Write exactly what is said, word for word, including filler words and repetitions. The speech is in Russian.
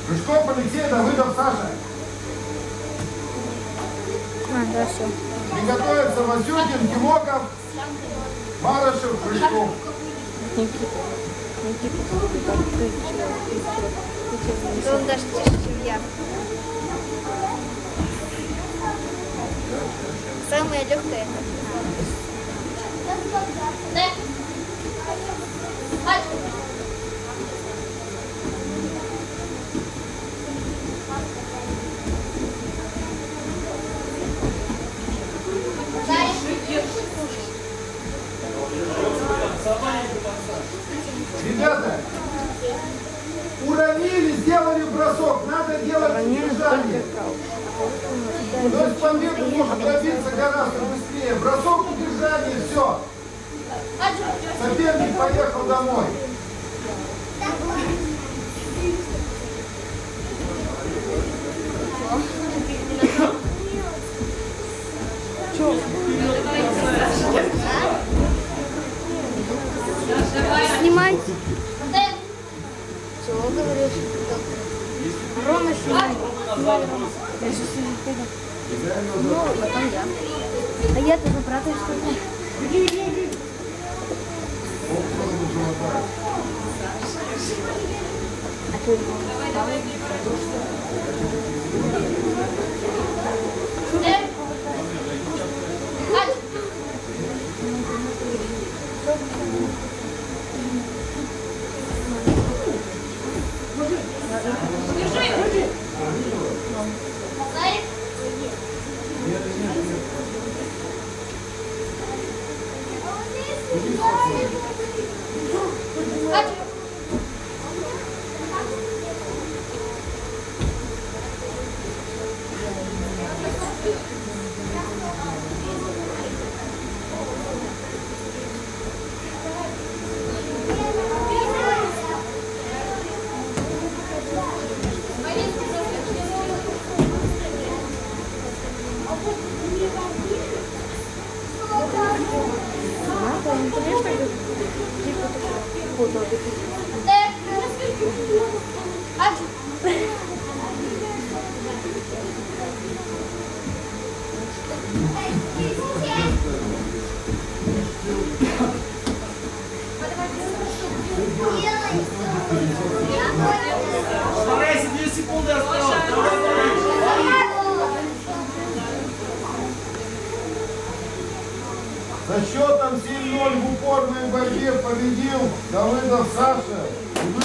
Рыжков Алексей, Давыдов Саша. А, да, все. Приготовиться Васюкин, Кимоков, Марышев, Рыжков. Никита. Никита. Он даже тише, чем я. Самое легкое. Ребята, уронили, сделали бросок, надо делать удержание. То есть победу можно добиться гораздо быстрее. Бросок, удержание, все. Соперник поехал домой. Снимай. Чего говоришь? Рома, снимай. Я сейчас пойду. Ну, потом я. А я тоже брата что-то. А что его? Старайся, две секунды осталось. За счетом семь ноль в упорной борьбе победил Давыдов Саша.